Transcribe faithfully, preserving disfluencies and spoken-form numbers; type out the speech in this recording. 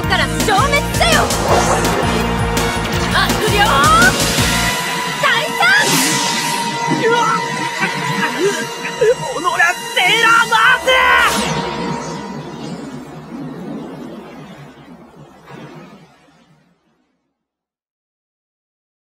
から消滅せよ。悪霊退散。うわっおのらセーラーマン。